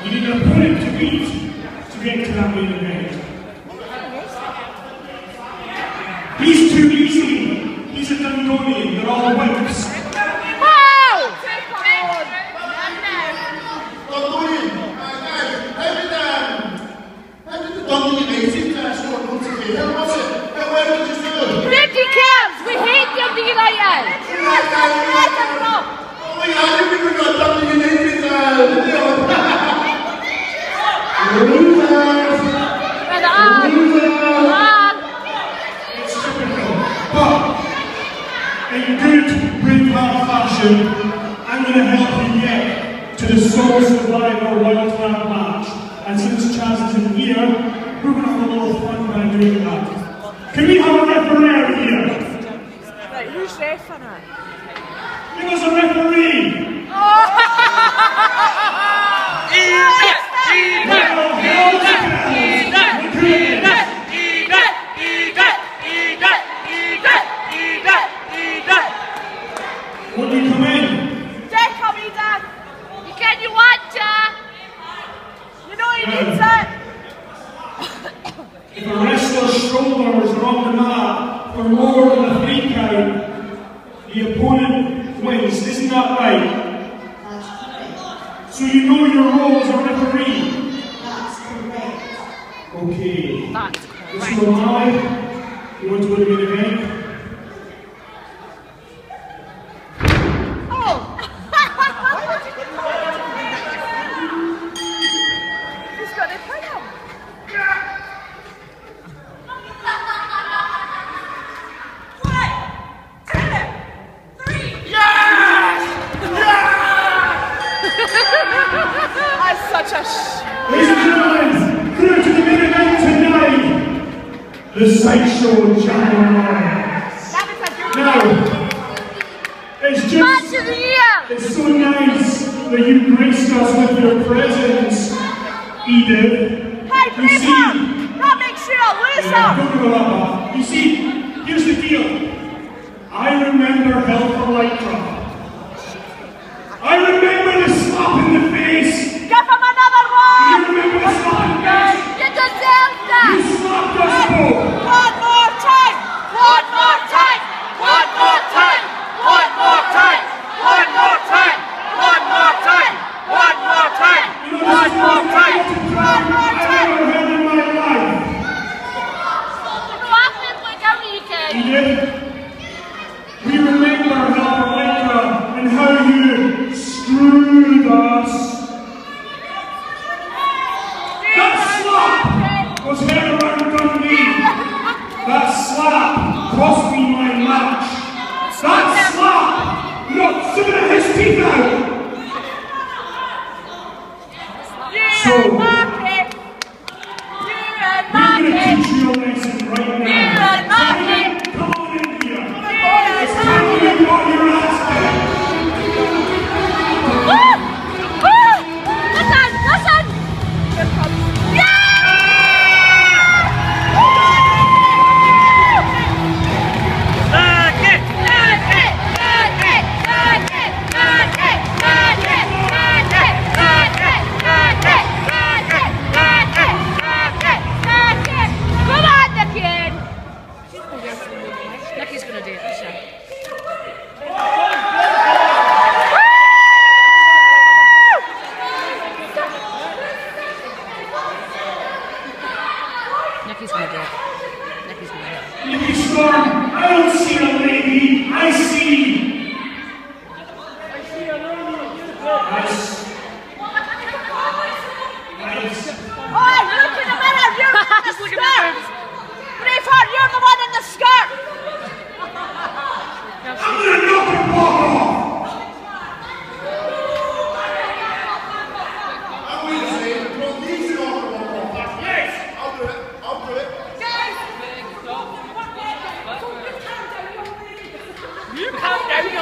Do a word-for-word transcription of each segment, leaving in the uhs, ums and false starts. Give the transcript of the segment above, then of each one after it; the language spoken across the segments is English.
You need an opponent to beat to get to that main event. He's too easy. He's a Dundonian. They're all wimps. fifty kills! We hate them, the United! Oh my god, you people got something in it! Losers! Losers! It's typical. But, in good Braveheart fashion, I'm going to help you get to the Sole Survivor Wildcard match. And since Chaz is in here, we're going to have a little fun by doing that. Can we have a referee here? Right, who's referee? Give us a referee! Oh! Eat it! Eat it! Eat it! Eat it! When you come in, Jack, come in, Dad. You can, you want to. You know he needs it. if a wrestler's shoulders are on the mat for more than a three count, the opponent wins. Isn't that right? That's correct. So you know your role as a referee? That's correct. Okay. That's This is O'Malley. You want to win the main event? That's such a sh... Ladies and gentlemen, through to the main event tonight, the Sideshow Jamboree. Now, it's Match just, of the year! it's so nice that you graced us with your presence, Edith. Hey, You see, Braveheart! That makes you a loser! yeah, don't give up, Bob. You see, here's the deal. I remember Hell for Lycra. I remember the slap in the face. Give him another one! You remember the slap in the face? You deserve that! You slapped us both. One more time! One more time! One more time! One more time! One more time! One more time! One more time! You know, this is One more time! One more I've time! ever heard in my life. No acting like a weekend! Edith, we remember Hell for Lycra and how you screwed us. That slap was heard around Dundee. That slap cost me my match. That slap knocked some of his teeth out. You So, and Marky! You and we're going to Marky! teach you a lesson right now. You and Marky! Come on in here. It's time you got your ass kicked. Woo! Woo! Listen! Listen! Here comes... Yeah! Woo! Mark it! Mark it! Mark it! Mark it! Mark it! Mark it! Mark it! Mark it! Mark it! Mark it! Mark it! Mark it! Mark it! Come on, the kid! Nicky's gonna do it, sure. Nicky's gonna do it. Nicky's gonna do it. Nicky Storm, I don't see a lady. I see. Nice. Nice. Oh, look in the mirror! You're the one in the skirt! Braveheart, you're the one in the skirt! I'm gonna knock her ball off. I'm going to say, well, these are all the one. Yes! I'll do it. I'll do it. You calm down,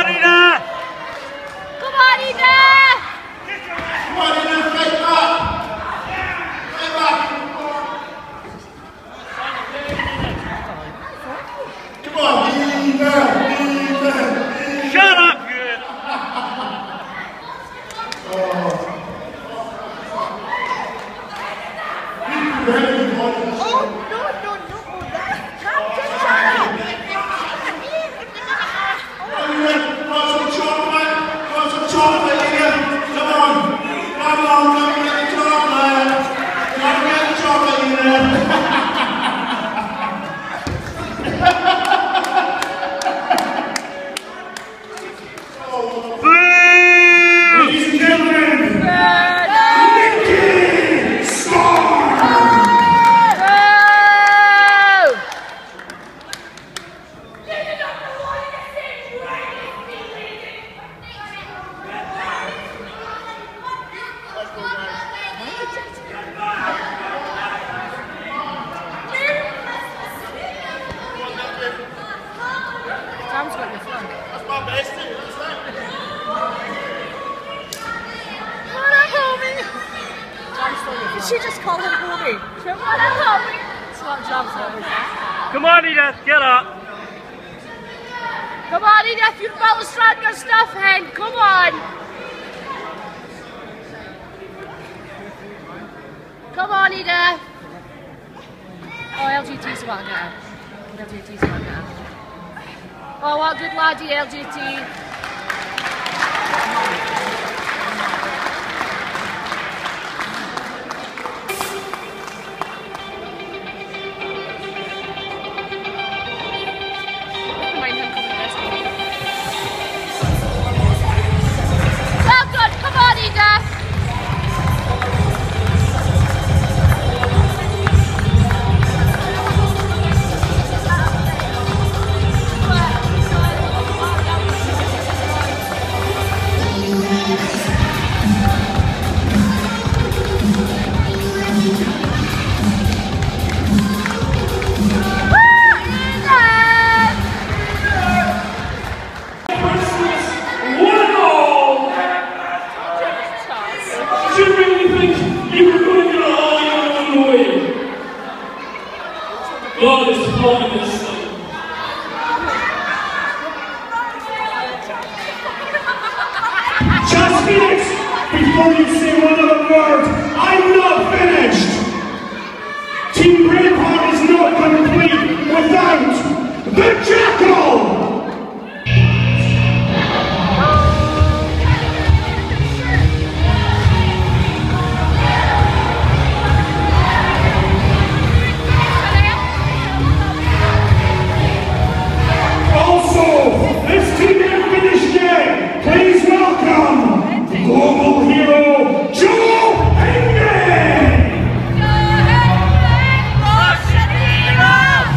on, Ida! Come on, Ida! Come on, Ida, fight back! Fight back! Come on, Ida! Ida! Shut up, good! Very good. Oh, no, no, no. Captain Charlie! Want some chocolate? Want some chocolate, Ida? Come on! Come on, come get the chocolate! Come get the chocolate, Ida! Ladies and gentlemen, Nikki Starr! Tom's got your phone. That's my bestie, what's that? Did she just call him homie? What a homie! That's what Tom's homie. Come on, Edith, get up! Come on, Edith, you've got the stronger stuff, hen. Come on. Come on, Edith. Oh, L G T's about to get her. L G T's about to get her. Oh, what good laddie, L G T. Well done, come on, Edith. Did you really think you were going to get all your own way? God is calling this son. Just minutes before you say one other word, I'm not finished. Team Braveheart is not complete without the Jackal! Please welcome global hero Joe Hangman! Joe Hangman! Russian hero!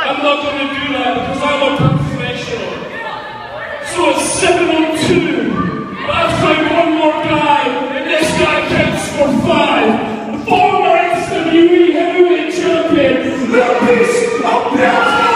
I'm not going to do that because I'm a professional. So it's seven on two. That's like one more guy, and this guy counts for five. The former S W E heavyweight champion, Lucas Abel.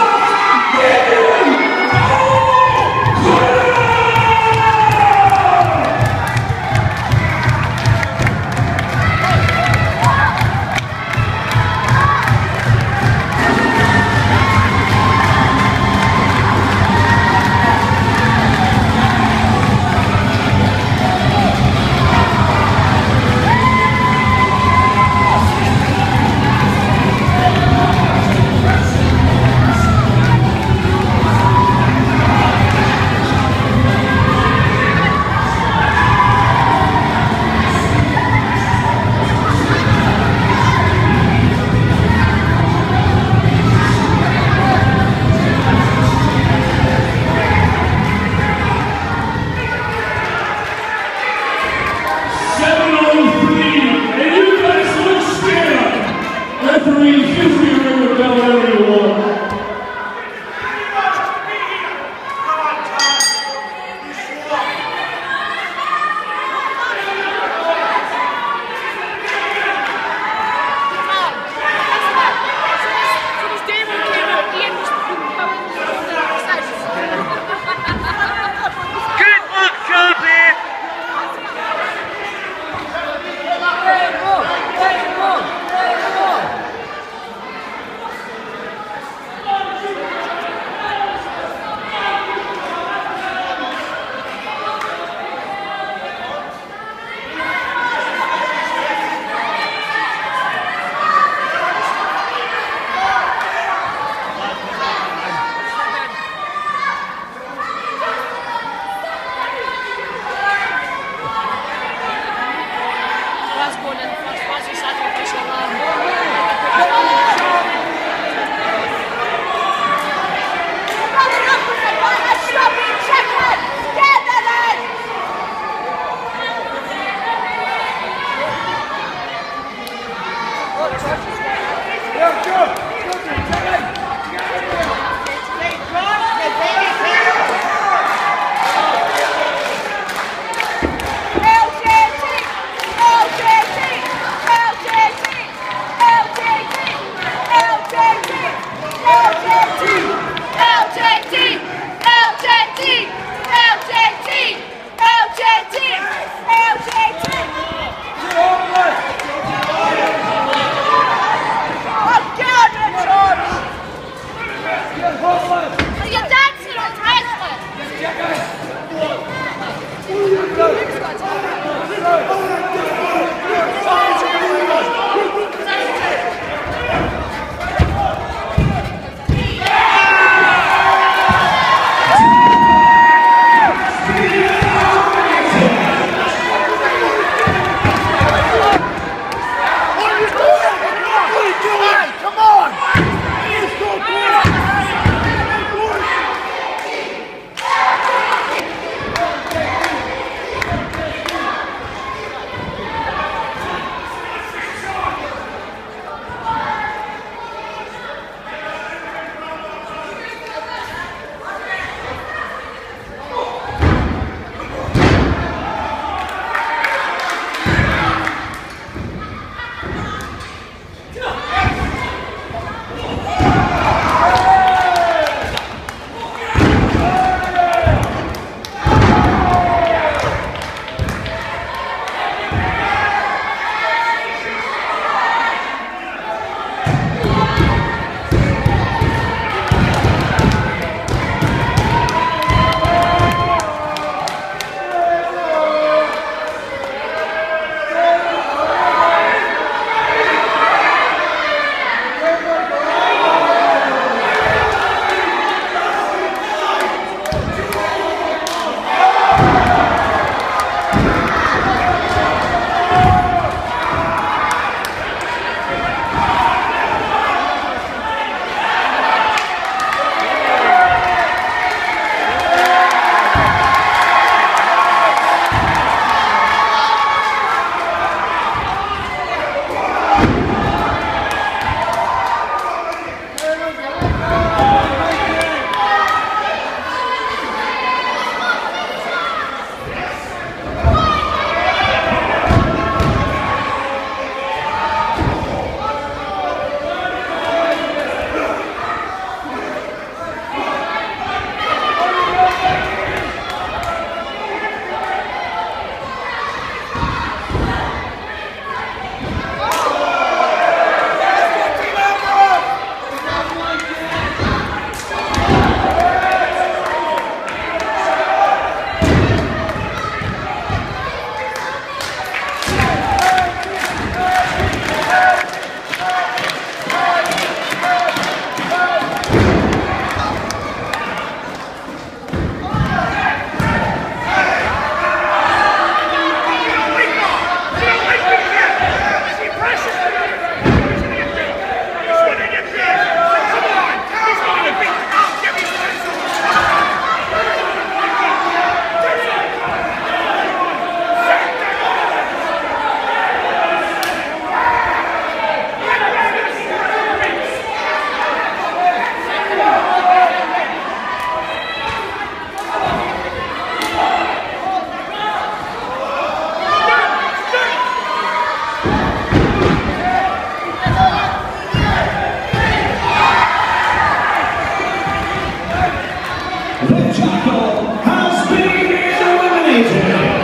dominated.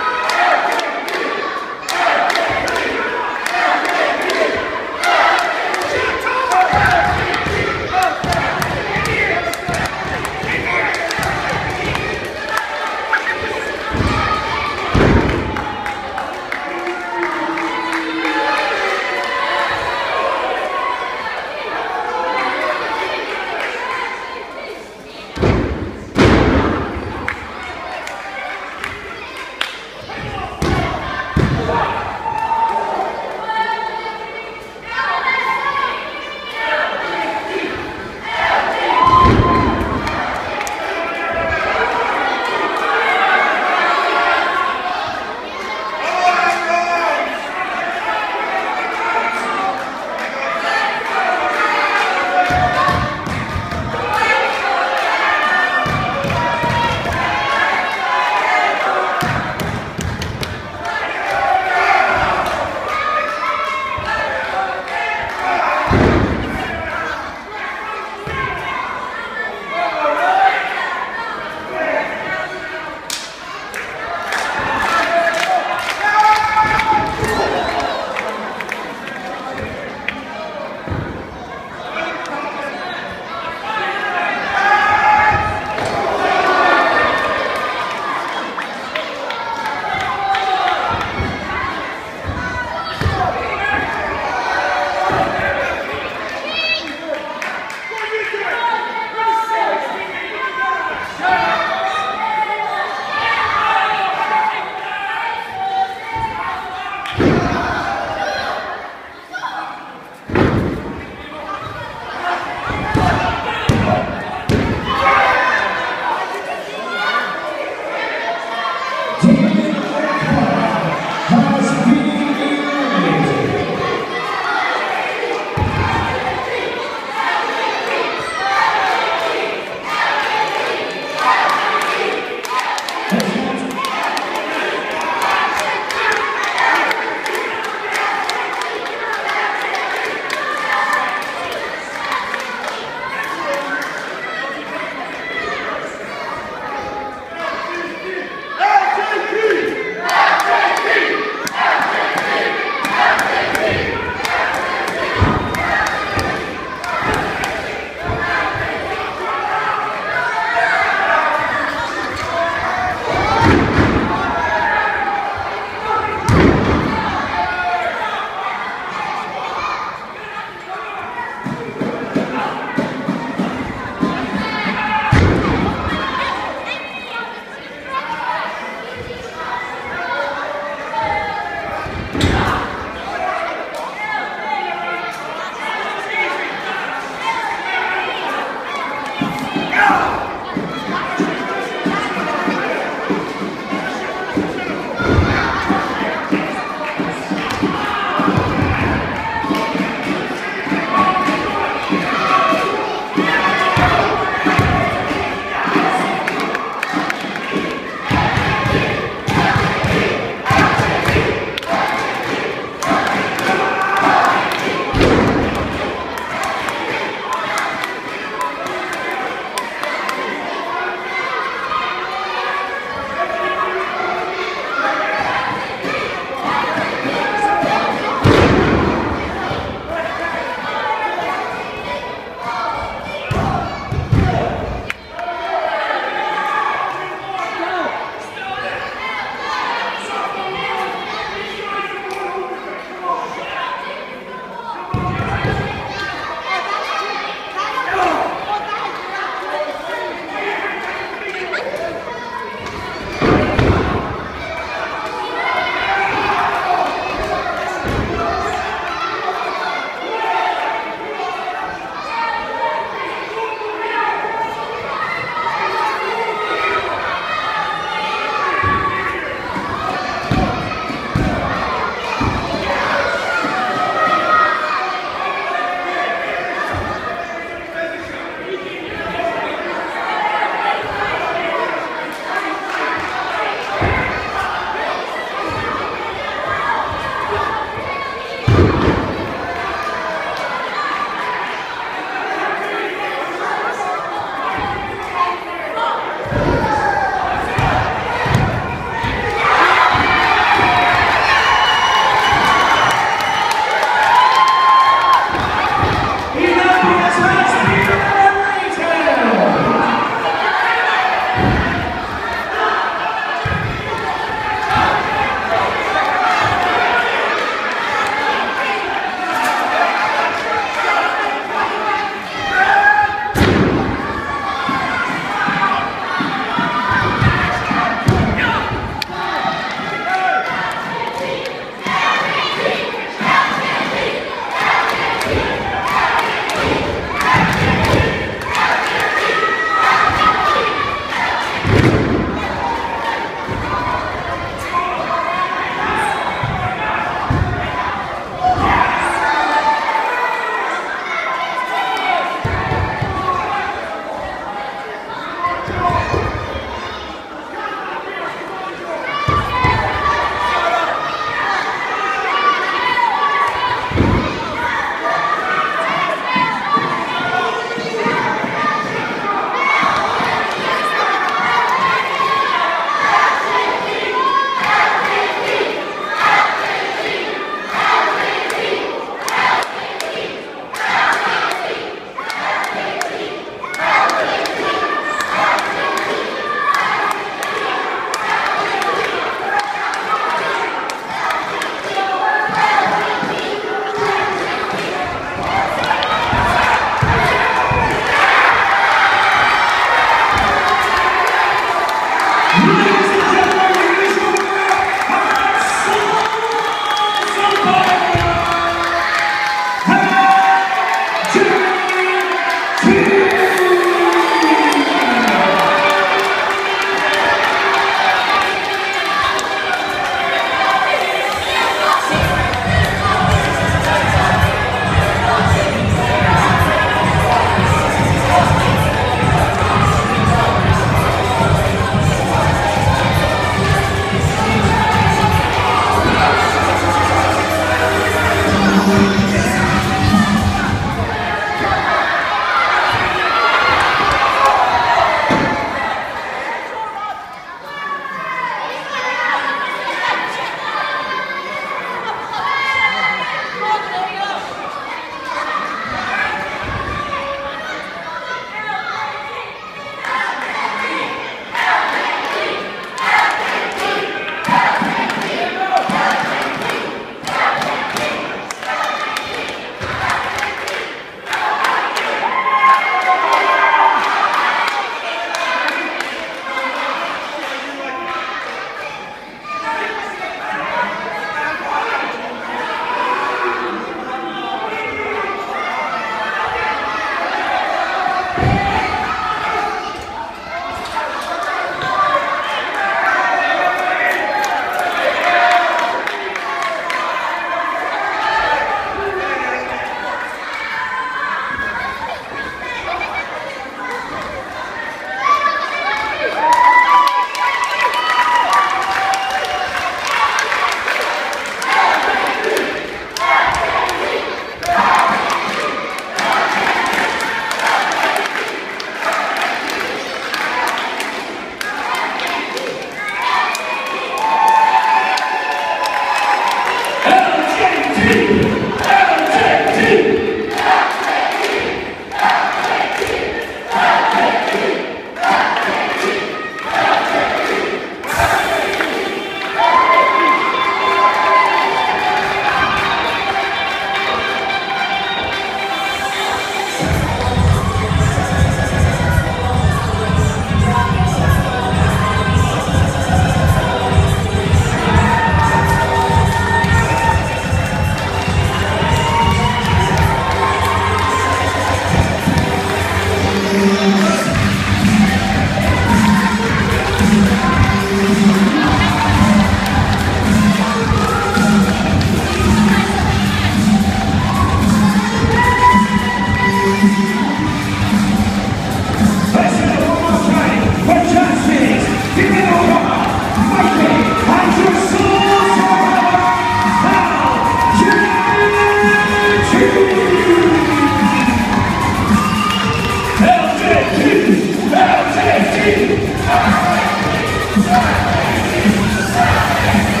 L J T!